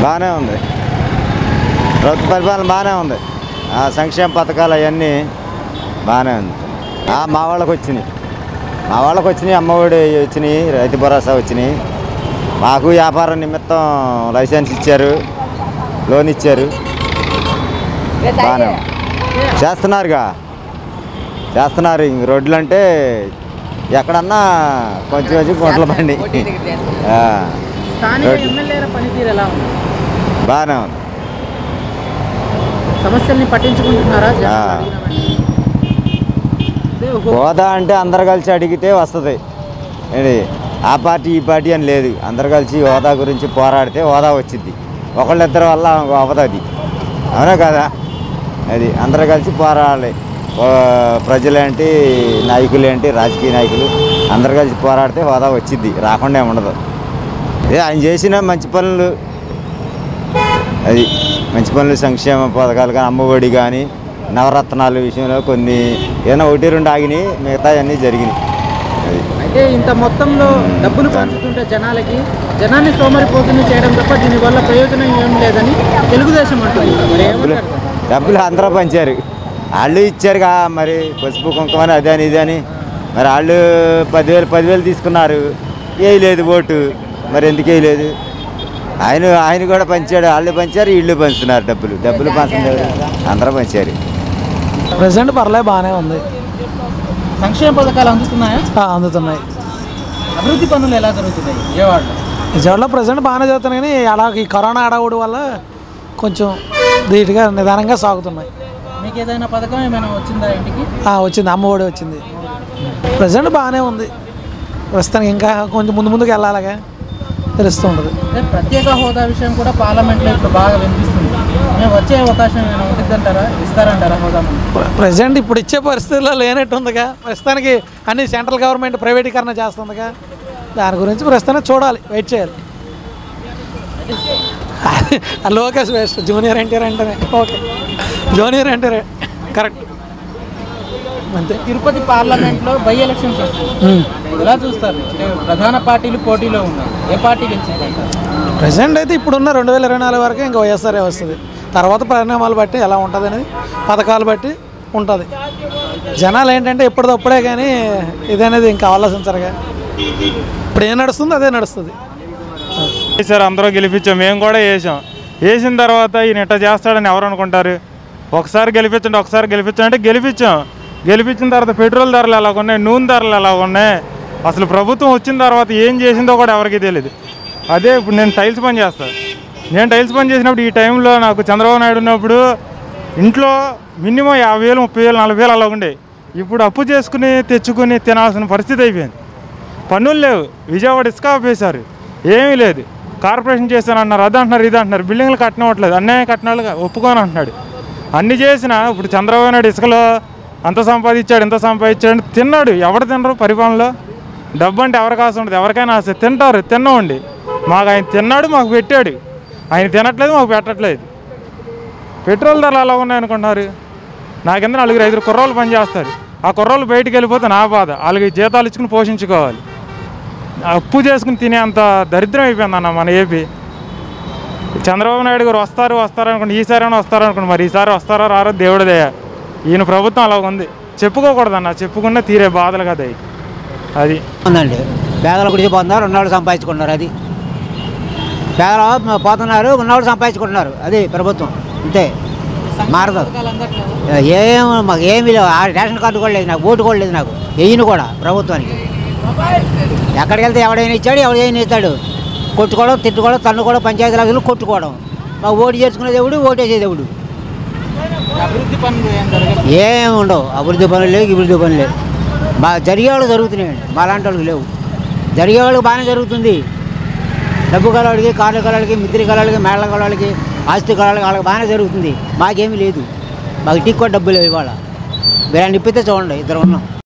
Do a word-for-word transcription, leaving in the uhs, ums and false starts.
బాగానే ఉంది, ప్రభుత్వ పరిపాలన బాగానే ఉంది. ఆ సంక్షేమ పథకాలు అవన్నీ బాగానే ఉంది. మా వాళ్ళకి వచ్చినాయి, మా వాళ్ళకి వచ్చినాయి, అమ్మఒడి వచ్చినాయి, రైతు భరోసా వచ్చినాయి. మాకు వ్యాపారం నిమిత్తం లైసెన్స్ ఇచ్చారు, లోన్ ఇచ్చారు, బాగానే చేస్తున్నారుగా చేస్తున్నారు. ఇంక రోడ్లు అంటే ఎక్కడన్నా కొంచెం కొంచెం గుంటల బండి. బాగానే ఉంది. సమస్యల్ని పట్టించుకుంటున్నారా? హోదా అంటే అందరు కలిసి అడిగితే వస్తుంది. ఏంటి ఆ పార్టీ ఈ పార్టీ అని లేదు, అందరు కలిసి హోదా గురించి పోరాడితే హోదా వచ్చింది. ఒకళ్ళిద్దరి వల్ల అవ్వదు, అది అవునా కదా? అది అందరు కలిసి పోరాడాలి. ప్రజలేంటి, నాయకులేంటి, రాజకీయ నాయకులు అందరు కలిసి పోరాడితే హోదా వచ్చింది, రాకుండా ఉండదు. అదే ఆయన చేసిన మంచి పనులు, అది మంచి పనులు, సంక్షేమ పథకాలు కానీ, అమ్మఒడి కానీ, నవరత్నాల విషయంలో కొన్ని ఏదైనా ఒకటి రెండు ఆగినాయి, మిగతా అన్నీ జరిగినాయి. అది అయితే ఇంత మొత్తంలో డబ్బులు పంచుతుంటే జనాలకి జనాన్ని సోమరిపోతుని చేయడం తప్ప దీనివల్ల ప్రయోజనం ఏం లేదని తెలుగుదేశం అంటుంది. డబ్బులు డబ్బులు అందరూ పంచారు, వాళ్ళు ఇచ్చారుగా. మరి పసుపు కుంకుమని అదే అని ఇదే అని మరి వాళ్ళు పదివేలు పదివేలు తీసుకున్నారు, వేయలేదు ఓటు. మరి ఎందుకు వేయలేదు? ఆయన ఆయన కూడా పంచాడు, వాళ్ళు పంచారు, వీళ్ళు పంచుతున్నారు. డబ్బులు డబ్బులు పంచుతున్నారు, అందరూ పంచారు. ప్రెసిడెంట్ పర్లే బాగానే ఉంది. సంక్షేమ పథకాలు అందుతున్నాయా? అందుతున్నాయి. అభివృద్ధి పనులు ఎలా జరుగుతున్నాయి విజయవాడలో? విజయవాడలో ప్రెసిడెంట్ బాగానే చదువుతున్నాయి, కానీ అలా ఈ కరోనా అడవుడు వల్ల కొంచెం ధీటుగా నిదానంగా సాగుతున్నాయి. మీకు ఏదైనా పథకం ఏమైనా వచ్చిందా ఇంటికి? వచ్చింది, అమ్మఒడి వచ్చింది. ప్రెసిడెంట్ బాగానే ఉంది ప్రస్తుతానికి, ఇంకా కొంచెం ముందు ముందుకు వెళ్ళాలిగా తెలుస్తూ ఉంటుంది. ప్రత్యేక హోదా విషయం కూడా పార్లమెంట్లో ఇప్పుడు బాగా వినిపిస్తుంది. మేము వచ్చే అవకాశం ఏమైనా ఉంటుందంటారా? ఇస్తారంటారా హోదా? ప్రెసిడెంట్ ఇప్పుడు ఇచ్చే పరిస్థితుల్లో లేనట్టు ఉందిగా. ప్రస్తుతానికి అన్ని సెంట్రల్ గవర్నమెంట్ ప్రైవేటీకరణ చేస్తుందిగా, దాని గురించి ప్రస్తుతానికి చూడాలి, వెయిట్ చేయాలి. లోకేష్ వేస్ట్, జూనియర్ ఎన్టీఆర్ అంటేనే ఓకే, జూనియర్ ఎన్టీఆర్ కరెక్ట్ అంతే. తిరుపతి పార్లమెంట్లో బై ఎలక్షన్స్ వస్తాయి, ఎలా చూస్తారు? ప్రధాన పార్టీలు పోటీలో ఉన్నాయి, ఏ పార్టీ గెలిచింది? ప్రెసిడెంట్ అయితే ఇప్పుడున్న రెండు వేల ఇరవై నాలుగు వరకు ఇంకా వైఎస్ఆర్ఏ వస్తుంది. తర్వాత పరిణామాలు బట్టి ఎలా ఉంటుంది అనేది, పథకాలు బట్టి ఉంటుంది. జనాలు ఏంటంటే ఎప్పటిదప్పుడే కానీ ఇదనేది ఇంకా ఆలోచించరుగా. ఇప్పుడు ఏం నడుస్తుందో అదే నడుస్తుంది. సార్ అందరూ గెలిపించాం, మేము కూడా వేసాం. వేసిన తర్వాత ఈయన ఇట్లా చేస్తాడని ఎవరు అనుకుంటారు? ఒకసారి గెలిపించండి, ఒకసారి గెలిపించండి అంటే గెలిపించాం. గెలిపించిన తర్వాత పెట్రోల్ ధరలు ఎలా ఉన్నాయి, నూనె ధరలు ఎలా ఉన్నాయి, అసలు ప్రభుత్వం వచ్చిన తర్వాత ఏం చేసిందో కూడా ఎవరికి తెలియదు. అదే ఇప్పుడు నేను టైల్స్ పని చేస్తాను. నేను టైల్స్ పని చేసినప్పుడు ఈ టైంలో నాకు చంద్రబాబు నాయుడు ఉన్నప్పుడు ఇంట్లో మినిమం యాభై వేలు ముప్పై వేలు నలభై వేలు అలా ఉండే. ఇప్పుడు అప్పు చేసుకుని తెచ్చుకుని తినాల్సిన పరిస్థితి అయిపోయింది. పన్నులు లేవు, విజయవాడ ఇసుక ఆపేశారు, ఏమీ లేదు. కార్పొరేషన్ చేస్తాను అన్నారు, అది అంటున్నారు, ఇది అంటున్నారు. బిల్డింగ్లు కట్టినట్లేదు, అన్యాయం కట్టినాలుగా ఒప్పుకొని అంటున్నాడు. అన్ని చేసినా ఇప్పుడు చంద్రబాబు నాయుడు ఇసుకలో అంత సంపాదించాడు, ఇంత సంపాదించాడు, తిన్నాడు. ఎవరు తినరు పరిపాలనలో? డబ్బు అంటే ఎవరికి ఆశ ఉండదు, ఎవరికైనా ఆశ. తింటారు, తిన్నామండి. మాకు ఆయన తిన్నాడు, మాకు పెట్టాడు. ఆయన తినట్లేదు, మాకు పెట్టట్లేదు. పెట్రోల్ ధరలు అలా ఉన్నాయనుకుంటున్నారు? నా కింద నలుగురు ఐదుగురు కుర్రోళ్ళు పని చేస్తారు. ఆ కుర్రోళ్ళు బయటికి వెళ్ళిపోతే నా బాధ. వాళ్ళకి జీతాలు ఇచ్చుకుని పోషించుకోవాలి. అప్పు చేసుకుని తినే అంత దరిద్రం అయిపోయిందన్న మన ఏపీ. చంద్రబాబు నాయుడు గారు వస్తారు వస్తారు అనుకోండి, ఈసారి వస్తారు అనుకోండి. మరి ఈసారి వస్తారో రారో దేవుడిదయ. ఈయన ప్రభుత్వం అలా ఉంది, చెప్పుకోకూడదన్న, చెప్పుకున్న తీరే బాధలు కదా అది ఉందండి. పేదల గురించి పోతున్నారు, ఉన్నవాళ్ళు సంపాదించుకుంటున్నారు. అది పేదలు పోతున్నారు, ఉన్నవాళ్ళు సంపాదించుకుంటున్నారు. అది ప్రభుత్వం అంతే, మారదు. ఏం మాకు ఏమీ లేవు. ఆ రేషన్ కార్డు కూడా లేదు నాకు, ఓటు కూడా లేదు నాకు, వెయ్యిని కూడా ప్రభుత్వానికి. ఎక్కడికి వెళ్తే ఎవడైనా ఇచ్చాడు, ఎవడైనా ఇస్తాడు. కొట్టుకోవడం, తిట్టుకోవడం, తన్నుకోవడం, పంచాయతీ రాజులు కొట్టుకోవడం. మాకు ఓటు చేసుకునే దేవుడు, ఓటేసే దేవుడు. అభివృద్ధి పనులు ఏమి ఉండవు. అభివృద్ధి పనులు లేవు, అభివృద్ధి పనులు లేవు. బాగా జరిగేవాళ్ళు జరుగుతున్నాయండి, మా లాంటి వాళ్ళకి లేవు. జరిగేవాళ్ళకి బాగానే జరుగుతుంది. డబ్బు కలవాళ్ళకి, కార్ల కలవాళ్ళకి, మిత్రి కలవాళ్ళకి, మేళ్ళ కలవాళ్ళకి, ఆస్తి కలవాళ్ళకి వాళ్ళకి బాగానే జరుగుతుంది. మాకేమీ లేదు. మాకు టీక్ కూడా డబ్బు లేవు. ఇవాళ బిర్యానీ ఇప్పితే చూడండి, ఇద్దరు ఉన్నాం.